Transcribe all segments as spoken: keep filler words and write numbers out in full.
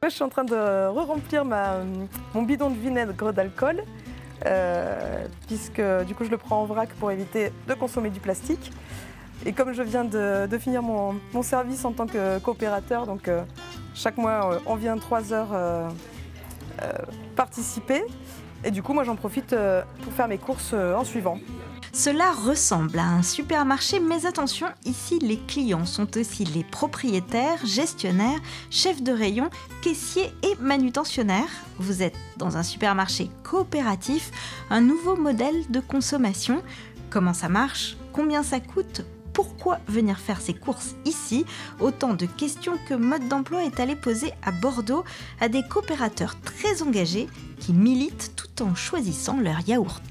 Moi, je suis en train de re-remplir ma, mon bidon de vinaigre d'alcool, euh, puisque du coup je le prends en vrac pour éviter de consommer du plastique. Et comme je viens de, de finir mon, mon service en tant que coopérateur, donc euh, chaque mois euh, on vient trois heures euh, euh, participer. Et du coup moi j'en profite euh, pour faire mes courses euh, en suivant. Cela ressemble à un supermarché, mais attention, ici les clients sont aussi les propriétaires, gestionnaires, chefs de rayon, caissiers et manutentionnaires. Vous êtes dans un supermarché coopératif, un nouveau modèle de consommation. Comment ça marche? Combien ça coûte? Pourquoi venir faire ses courses ici? Autant de questions que Mode d'Emploi est allé poser à Bordeaux à des coopérateurs très engagés qui militent tout en choisissant leur yaourt.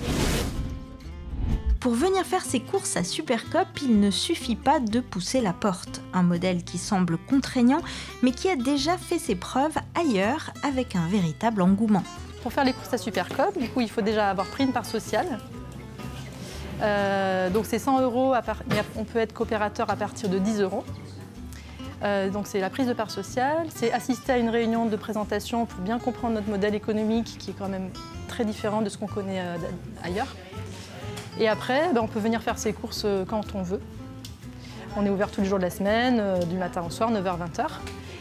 Pour venir faire ses courses à Supercoop, il ne suffit pas de pousser la porte. Un modèle qui semble contraignant, mais qui a déjà fait ses preuves ailleurs avec un véritable engouement. Pour faire les courses à Supercoop, du coup, il faut déjà avoir pris une part sociale. Euh, donc c'est cent euros, à part... on peut être coopérateur à partir de dix euros. Euh, donc c'est la prise de part sociale, c'est assister à une réunion de présentation pour bien comprendre notre modèle économique qui est quand même très différent de ce qu'on connaît euh, ailleurs. Et après, ben, on peut venir faire ses courses quand on veut. On est ouvert tous les jours de la semaine, euh, du matin au soir, neuf heures vingt heures.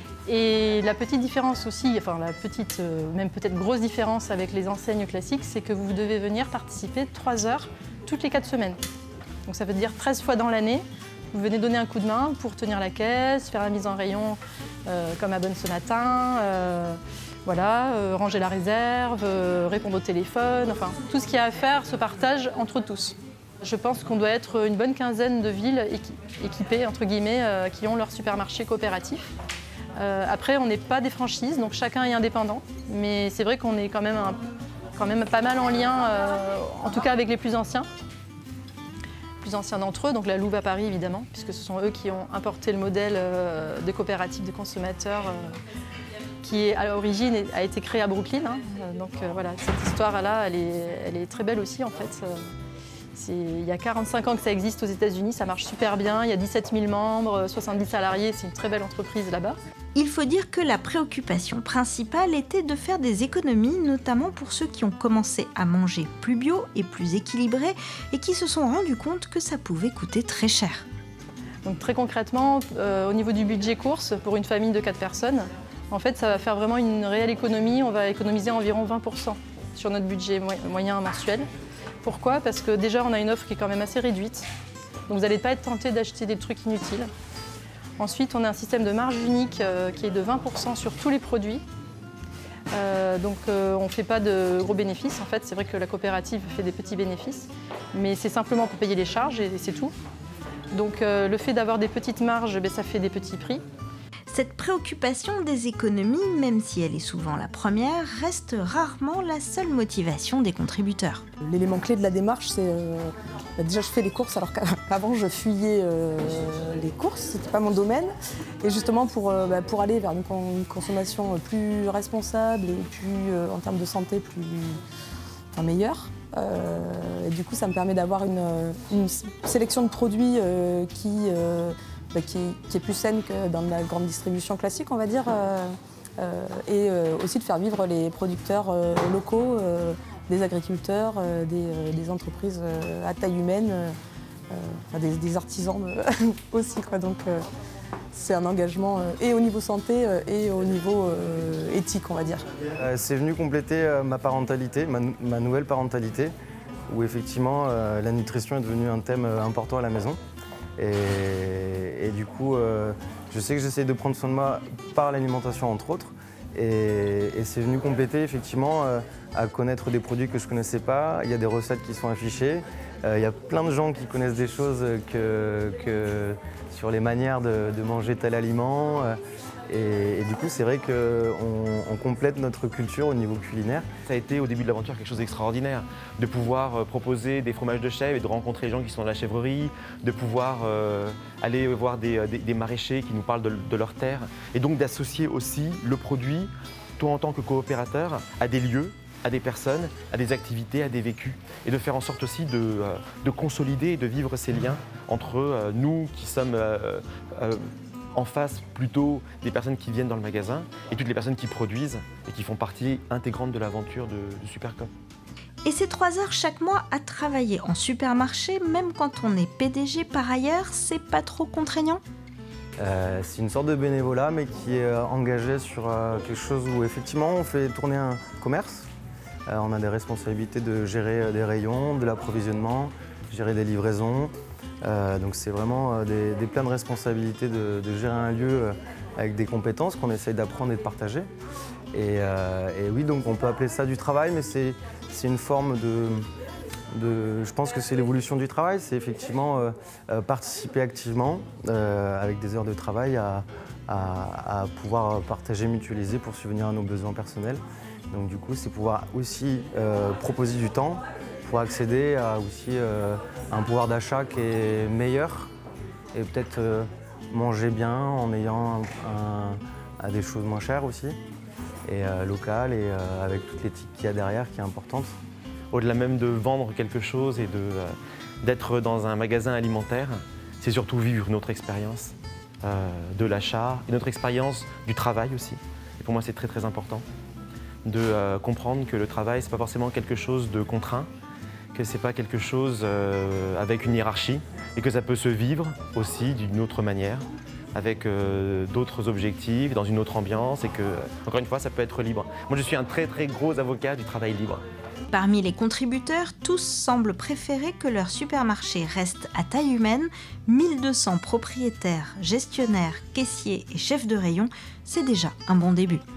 Et la petite différence aussi, enfin la petite, euh, même peut-être grosse différence avec les enseignes classiques, c'est que vous devez venir participer trois heures toutes les quatre semaines. Donc ça veut dire treize fois dans l'année, vous venez donner un coup de main pour tenir la caisse, faire la mise en rayon euh, comme à Bonne ce matin, euh, voilà, euh, ranger la réserve, euh, répondre au téléphone, enfin tout ce qu'il y a à faire se partage entre tous. Je pense qu'on doit être une bonne quinzaine de villes équipées, entre guillemets, euh, qui ont leur supermarché coopératif. Euh, après, on n'est pas des franchises, donc chacun est indépendant, mais c'est vrai qu'on est quand même, un, quand même pas mal en lien, euh, en tout cas avec les plus anciens. Les plus anciens d'entre eux, donc la Louve à Paris évidemment, puisque ce sont eux qui ont importé le modèle euh, de coopérative de consommateurs euh, qui est, à l'origine a été créé à Brooklyn. Hein. Donc euh, voilà, cette histoire-là, elle est, elle est très belle aussi en fait. Il y a quarante-cinq ans que ça existe aux États-Unis, ça marche super bien, il y a dix-sept mille membres, soixante-dix salariés, c'est une très belle entreprise là-bas. Il faut dire que la préoccupation principale était de faire des économies, notamment pour ceux qui ont commencé à manger plus bio et plus équilibré et qui se sont rendus compte que ça pouvait coûter très cher. Donc très concrètement, euh, au niveau du budget course, pour une famille de quatre personnes, en fait, ça va faire vraiment une réelle économie. On va économiser environ vingt pour cent sur notre budget moyen mensuel. Pourquoi? Parce que déjà, on a une offre qui est quand même assez réduite. Donc vous n'allez pas être tenté d'acheter des trucs inutiles. Ensuite, on a un système de marge unique euh, qui est de vingt pour cent sur tous les produits. Euh, donc euh, on ne fait pas de gros bénéfices. En fait, c'est vrai que la coopérative fait des petits bénéfices, mais c'est simplement pour payer les charges et c'est tout. Donc euh, le fait d'avoir des petites marges, ben, ça fait des petits prix. Cette préoccupation des économies, même si elle est souvent la première, reste rarement la seule motivation des contributeurs. L'élément clé de la démarche, c'est euh, bah déjà je fais les courses alors qu'avant je fuyais euh, les courses, c'était pas mon domaine. Et justement pour, euh, bah, pour aller vers une, une consommation plus responsable et plus euh, en termes de santé plus enfin, meilleure. Euh, et du coup ça me permet d'avoir une, une sélection de produits euh, qui euh, Qui, qui est plus saine que dans la grande distribution classique, on va dire, euh, euh, et euh, aussi de faire vivre les producteurs euh, locaux, euh, des agriculteurs, euh, des, euh, des entreprises euh, à taille humaine, euh, enfin, des, des artisans euh, aussi, quoi. Donc euh, c'est un engagement euh, et au niveau santé euh, et au niveau euh, éthique, on va dire. Euh, c'est venu compléter euh, ma parentalité, ma, ma nouvelle parentalité, où effectivement euh, la nutrition est devenue un thème euh, important à la maison. Et, et du coup, euh, je sais que j'essaie de prendre soin de moi par l'alimentation, entre autres. Et, et c'est venu compléter, effectivement, euh, à connaître des produits que je ne connaissais pas. Il y a des recettes qui sont affichées. Euh, il y a plein de gens qui connaissent des choses que, que sur les manières de, de manger tel aliment. Et, et du coup, c'est vrai qu'on on complète notre culture au niveau culinaire. Ça a été au début de l'aventure quelque chose d'extraordinaire, de pouvoir proposer des fromages de chèvre et de rencontrer les gens qui sont dans la chèvrerie, de pouvoir euh, aller voir des, des, des maraîchers qui nous parlent de, de leur terre, et donc d'associer aussi le produit, toi en tant que coopérateur, à des lieux, à des personnes, à des activités, à des vécus, et de faire en sorte aussi de, euh, de consolider et de vivre ces liens entre euh, nous qui sommes euh, euh, en face plutôt des personnes qui viennent dans le magasin et toutes les personnes qui produisent et qui font partie intégrante de l'aventure de, de Supercoop. Et ces trois heures chaque mois à travailler en supermarché, même quand on est P D G par ailleurs, c'est pas trop contraignant ? Euh, c'est une sorte de bénévolat, mais qui est euh, engagé sur euh, quelque chose où effectivement on fait tourner un commerce. Euh, on a des responsabilités de gérer euh, des rayons, de l'approvisionnement, gérer des livraisons. Euh, donc c'est vraiment euh, des, des plein de responsabilités de, de gérer un lieu euh, avec des compétences qu'on essaye d'apprendre et de partager. Et, euh, et oui, donc on peut appeler ça du travail, mais c'est c'est une forme de, de... Je pense que c'est l'évolution du travail, c'est effectivement euh, euh, participer activement euh, avec des heures de travail à, à, à pouvoir partager, mutualiser pour subvenir à nos besoins personnels. Donc du coup, c'est pouvoir aussi euh, proposer du temps pour accéder à aussi euh, un pouvoir d'achat qui est meilleur et peut-être euh, manger bien en ayant un, un, à des choses moins chères aussi. Et euh, local et euh, avec toute l'éthique qu'il y a derrière qui est importante. Au-delà même de vendre quelque chose et de, euh, d'être dans un magasin alimentaire, c'est surtout vivre notre expérience euh, de l'achat et notre expérience du travail aussi. Et pour moi, c'est très très important de euh, comprendre que le travail, c'est pas forcément quelque chose de contraint, que c'est pas quelque chose euh, avec une hiérarchie et que ça peut se vivre aussi d'une autre manière, avec euh, d'autres objectifs, dans une autre ambiance et que, encore une fois, ça peut être libre. Moi, je suis un très très gros avocat du travail libre. Parmi les contributeurs, tous semblent préférer que leur supermarché reste à taille humaine. mille deux cents propriétaires, gestionnaires, caissiers et chefs de rayon, c'est déjà un bon début.